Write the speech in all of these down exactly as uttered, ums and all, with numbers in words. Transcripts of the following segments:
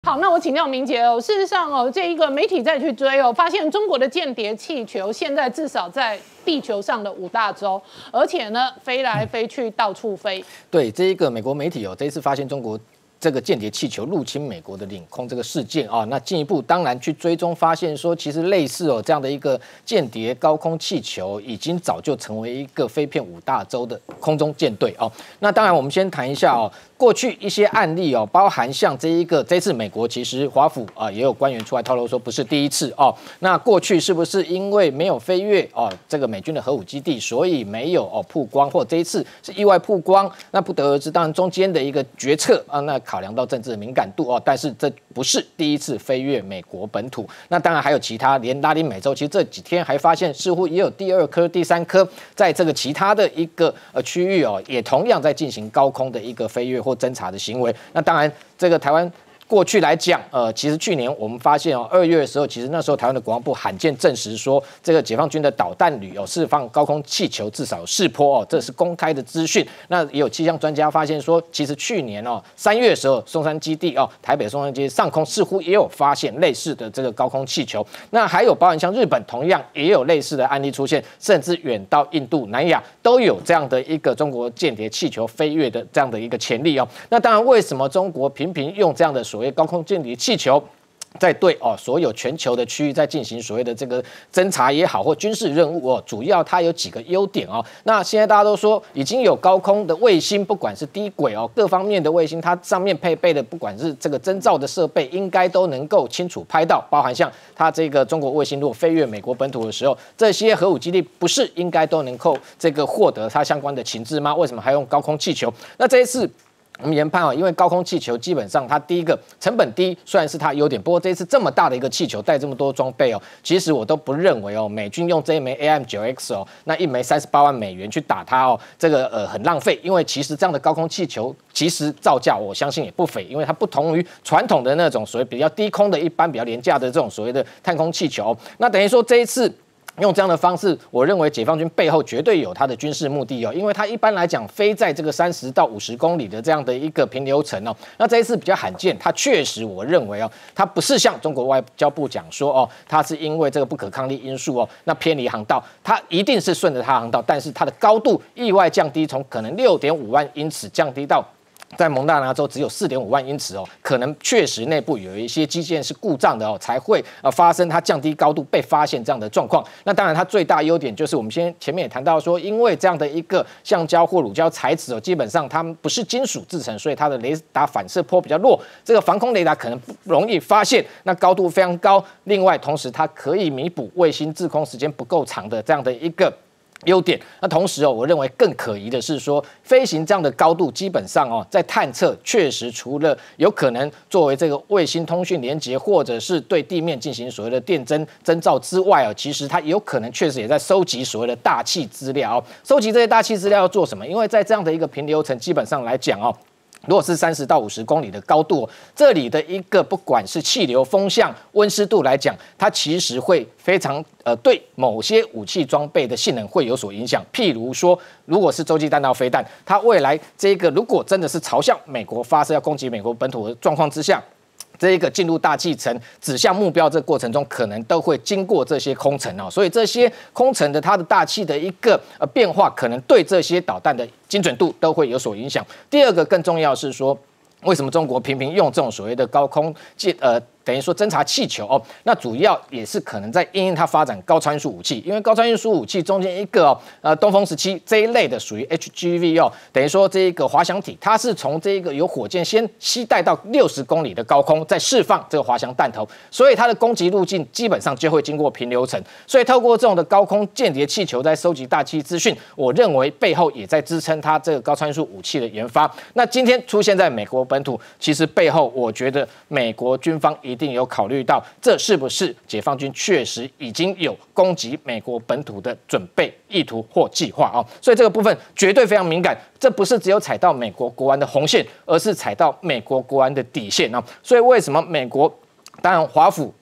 好，那我请教明杰哦。事实上哦，这一个媒体再去追哦，发现中国的间谍气球现在至少在地球上的五大洲，而且呢飞来飞去，到处飞。 对，这一个美国媒体哦，这一次发现中国这个间谍气球入侵美国的领空这个事件啊，那进一步当然去追踪，发现说其实类似哦这样的一个间谍高空气球，已经早就成为一个飞遍五大洲的空中舰队哦。那当然，我们先谈一下哦。过去一些案例哦，包含像这一个，这次美国其实华府啊、呃、也有官员出来透露说，不是第一次哦。那过去是不是因为没有飞越哦这个美军的核武基地，所以没有哦曝光，或这一次是意外曝光？那不得而知。当然中间的一个决策啊，那考量到政治的敏感度哦，但是这不是第一次飞越美国本土。那当然还有其他，连拉丁美洲，其实这几天还发现似乎也有第二颗、第三颗，在这个其他的一个呃区域哦，也同样在进行高空的一个飞越或侦查的行为。那当然，这个台湾过去来讲，呃，其实去年我们发现哦，二月的时候，其实那时候台湾的国防部罕见证实说，这个解放军的导弹旅有释放高空气球，至少有试波哦，这是公开的资讯。那也有气象专家发现说，其实去年哦三月的时候，松山基地哦，台北松山基地上空似乎也有发现类似的这个高空气球。那还有包含像日本，同样也有类似的案例出现，甚至远到印度、南亚都有这样的一个中国间谍气球飞越的这样的一个潜力哦。那当然，为什么中国频频用这样的所谓高空间谍气球，在对哦所有全球的区域在进行所谓的这个侦查也好，或军事任务哦，主要它有几个优点哦。那现在大家都说已经有高空的卫星，不管是低轨哦，各方面的卫星，它上面配备的不管是这个侦照的设备，应该都能够清楚拍到，包含像它这个中国卫星如果飞越美国本土的时候，这些核武基地不是应该都能够这个获得它相关的情资吗？为什么还用高空气球？那这一次我们研判啊，因为高空气球基本上它第一个成本低，虽然是它优点，不过这一次这么大的一个气球带这么多装备哦，其实我都不认为哦，美军用这一枚 A M 九 X 哦，那一枚三十八万美元去打它哦，这个呃很浪费，因为其实这样的高空气球其实造价我相信也不菲，因为它不同于传统的那种所谓比较低空的一般比较廉价的这种所谓的探空气球，那等于说这一次用这样的方式，我认为解放军背后绝对有它的军事目的哦，因为它一般来讲飞在这个三十到五十公里的这样的一个平流层哦，那这一次比较罕见，它确实我认为哦，它不是像中国外交部讲说哦，它是因为这个不可抗力因素哦，那偏离航道，它一定是顺着它航道，但是它的高度意外降低，从可能六点五万英尺降低到在蒙大拿州只有四点五万英尺哦，可能确实内部有一些基建是故障的哦，才会呃发生它降低高度被发现这样的状况。那当然，它最大优点就是我们先前面也谈到说，因为这样的一个橡胶或乳胶材质哦，基本上它们不是金属制成，所以它的雷达反射波比较弱，这个防空雷达可能不容易发现。那高度非常高，另外同时它可以弥补卫星滞空时间不够长的这样的一个优点。那同时哦，我认为更可疑的是说，飞行这样的高度，基本上哦，在探测确实除了有可能作为这个卫星通讯连接，或者是对地面进行所谓的电侦侦照之外哦，其实它有可能确实也在收集所谓的大气资料哦。收集这些大气资料要做什么？因为在这样的一个平流层，基本上来讲哦，如果是三十到五十公里的高度，这里的一个不管是气流、风向、温湿度来讲，它其实会非常呃对某些武器装备的性能会有所影响。譬如说，如果是洲际弹道飞弹，它未来这个如果真的是朝向美国发射要攻击美国本土的状况之下，这一个进入大气层指向目标这个过程中，可能都会经过这些空层哦，所以这些空层的它的大气的一个呃变化，可能对这些导弹的精准度都会有所影响。第二个更重要是说，为什么中国频频用这种所谓的高空呃等于说侦察气球哦，那主要也是可能在因应它发展高超音速武器，因为高超音速武器中间一个哦呃东风十七这一类的属于 H G V 哦，等于说这一个滑翔体，它是从这一个有火箭先携带到六十公里的高空，再释放这个滑翔弹头，所以它的攻击路径基本上就会经过平流层，所以透过这种的高空间谍气球在收集大气资讯，我认为背后也在支撑它这个高超音速武器的研发。那今天出现在美国本土，其实背后我觉得美国军方一定有考虑到，这是不是解放军确实已经有攻击美国本土的准备意图或计划啊？所以这个部分绝对非常敏感，这不是只有踩到美国国安的红线，而是踩到美国国安的底线啊！所以为什么美国？当然，华府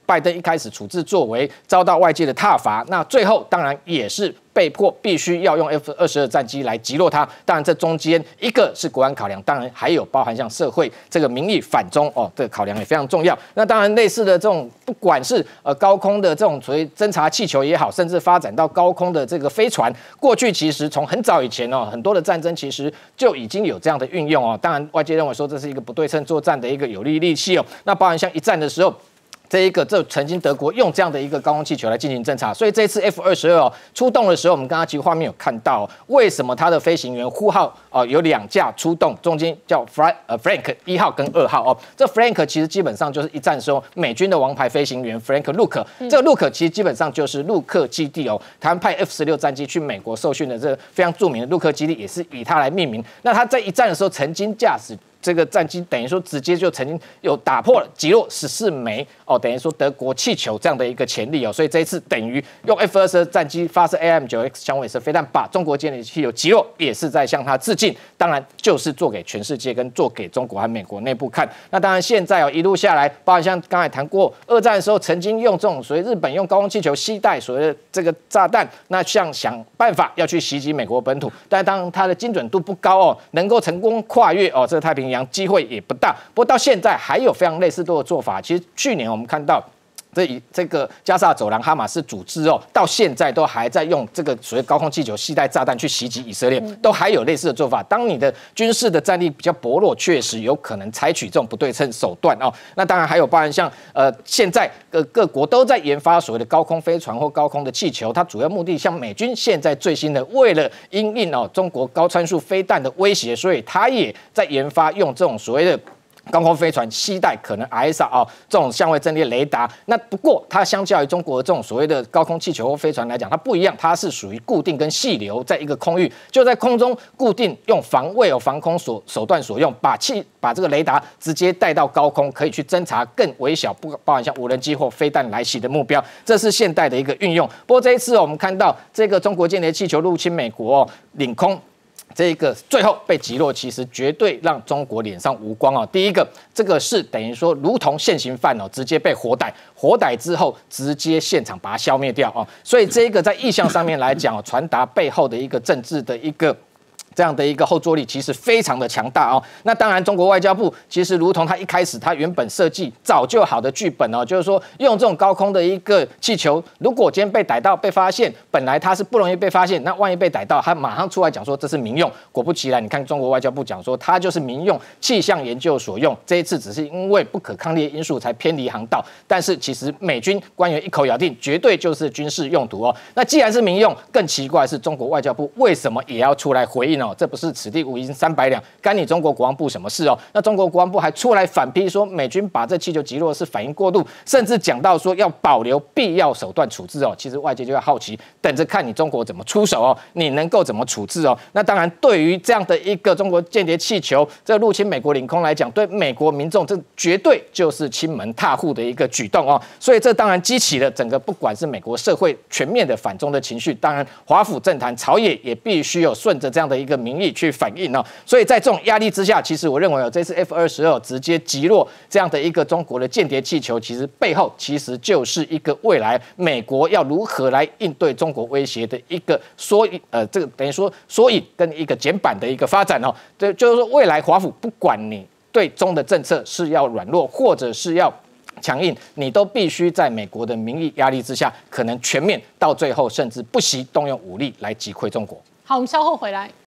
拜登一开始处置作为遭到外界的挞伐，那最后当然也是被迫必须要用 F 二十二战机来击落它。当然，这中间一个是国安考量，当然还有包含像社会这个民意反中哦，这个考量也非常重要。那当然，类似的这种不管是呃高空的这种所谓侦察气球也好，甚至发展到高空的这个飞船，过去其实从很早以前哦，很多的战争其实就已经有这样的运用哦。当然，外界认为说这是一个不对称作战的一个有利利器哦。那包含像一战的时候。这一个，这曾经德国用这样的一个高空气球来进行侦察，所以这次 F 二十二哦出动的时候，我们刚刚其实画面有看到、哦，为什么它的飞行员呼号哦有两架出动，中间叫 Frank 呃 Frank 一号跟二号哦，这 Frank 其实基本上就是一战时候美军的王牌飞行员 Frank Luke，、嗯、这个 Luke 其实基本上就是陆克基地哦，台湾派 F 十六战机去美国受训的这个非常著名的陆克基地，也是以它来命名。那他在一战的时候曾经驾驶。这个战机等于说直接就曾经有打破了击落十四枚哦，等于说德国气球这样的一个潜力哦，所以这一次等于用 F 二十二战机发射 A M 九 X 响尾蛇飞弹，把中国间谍气球击落，也是在向他致敬。当然就是做给全世界跟做给中国和美国内部看。那当然现在哦一路下来，包括像刚才谈过，二战的时候曾经用这种所谓日本用高空气球携带所谓的这个炸弹，那像想办法要去袭击美国本土，但当然它的精准度不高哦，能够成功跨越哦这个太平洋。机会也不大，不过到现在还有非常类似多的做法。其实去年我们看到。这以这个加沙走廊哈马斯组织哦，到现在都还在用这个所谓高空气球携带炸弹去袭击以色列，都还有类似的做法。当你的军事的战力比较薄弱，确实有可能采取这种不对称手段哦。那当然还有包含像呃，现在各各国都在研发所谓的高空飞船或高空的气球，它主要目的像美军现在最新的，为了因应哦中国高参数飞弹的威胁，所以它也在研发用这种所谓的。高空飞船携带可能 I S A 哦这种相位阵列雷达，那不过它相较于中国的这种所谓的高空气球或飞船来讲，它不一样，它是属于固定跟细流在一个空域，就在空中固定用防卫哦防空所手段所用，把气把这个雷达直接带到高空，可以去侦查更微小，不包含像无人机或飞弹来袭的目标，这是现代的一个运用。不过这一次、哦、我们看到这个中国间谍气球入侵美国、哦、领空。这个最后被击落，其实绝对让中国脸上无光哦。第一个，这个是等于说，如同现行犯哦，直接被活逮，活逮之后直接现场把它消灭掉哦。所以这个在意向上面来讲，传达背后的一个政治的一个。这样的一个后坐力其实非常的强大哦。那当然，中国外交部其实如同他一开始他原本设计早就好的剧本哦，就是说用这种高空的一个气球，如果今天被逮到被发现，本来它是不容易被发现，那万一被逮到，他马上出来讲说这是民用。果不其然，你看中国外交部讲说，它就是民用气象研究所用。这一次只是因为不可抗力因素才偏离航道，但是其实美军官员一口咬定，绝对就是军事用途哦。那既然是民用，更奇怪的是中国外交部为什么也要出来回应哦？这不是此地无银三百两，干你中国国防部什么事哦？那中国国防部还出来反批说，美军把这气球击落是反应过度，甚至讲到说要保留必要手段处置哦。其实外界就要好奇，等着看你中国怎么出手哦，你能够怎么处置哦？那当然，对于这样的一个中国间谍气球这入侵美国领空来讲，对美国民众这绝对就是亲门踏户的一个举动哦。所以这当然激起了整个不管是美国社会全面的反中的情绪，当然华府政坛朝野也必须有顺着这样的一个民意去反应哦，所以在这种压力之下，其实我认为哦，这次 F 二十二直接击落这样的一个中国的间谍气球，其实背后其实就是一个未来美国要如何来应对中国威胁的一个缩影，呃，这个等于说缩影跟一个简版的一个发展哦，这就是说未来华府不管你对中的政策是要软弱或者是要强硬，你都必须在美国的民意压力之下，可能全面到最后甚至不惜动用武力来击溃中国。 好，我们稍后回来。